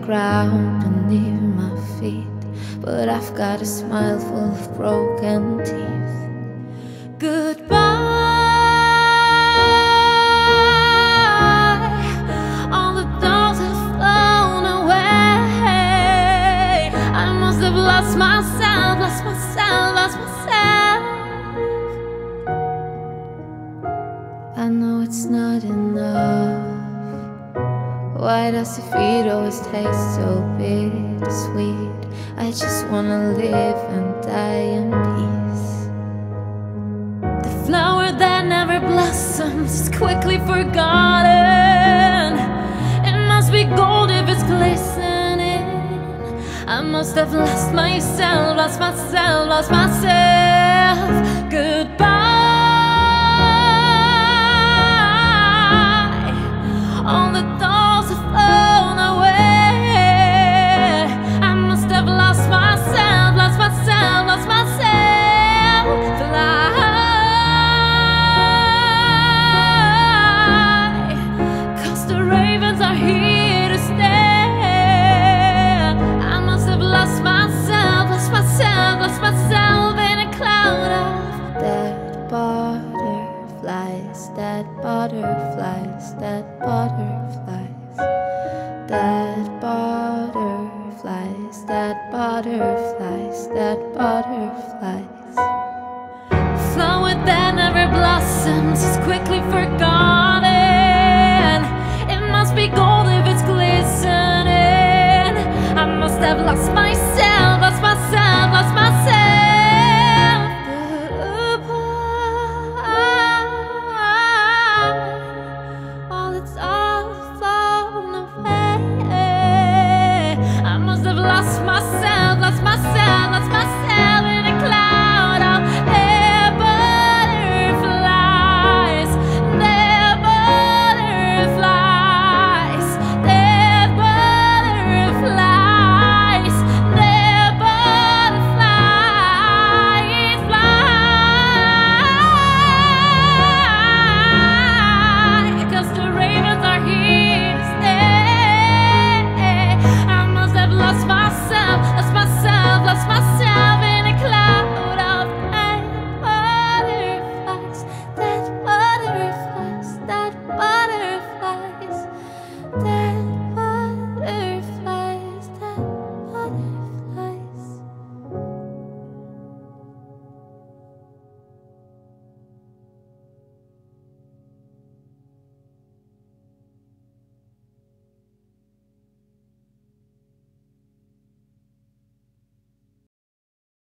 ground beneath my feet, but I've got a smile full of broken teeth. Goodbye, all the dolls have flown away. I must have lost myself, lost myself, lost myself. I know it's not enough. Why does defeat always taste so bittersweet? I just wanna live and die in peace. The flower that never blossoms is quickly forgotten. It must be gold if it's glistening. I must have lost myself, lost myself, lost myself. Goodbye, all the dolls have flown away. I must have lost myself, lost myself, lost myself. Fly, 'cause the ravens are here to stay. I must have lost myself, lost myself, lost myself in a cloud of dead butterflies, dead butterflies, dead butterflies, dead butterflies, dead butterflies, dead butterflies. Flower that never blossoms is quickly forgotten. It must be gold if it's glistening. I must have lost myself,